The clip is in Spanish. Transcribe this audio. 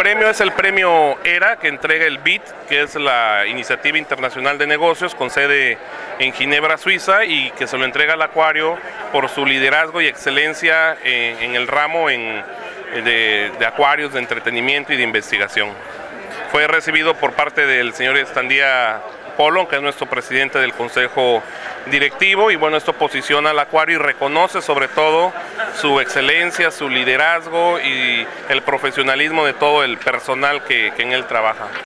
premio es el premio ERA que entrega el BIT, que es la Iniciativa Internacional de Negocios con sede en Ginebra, Suiza, y que se lo entrega al acuario por su liderazgo y excelencia en el ramo de acuarios, de entretenimiento y de investigación. Fue recibido por parte del señor Estandía Polo, que es nuestro presidente del Consejo Directivo, y bueno, esto posiciona al acuario y reconoce sobre todo su excelencia, su liderazgo y el profesionalismo de todo el personal que en él trabaja.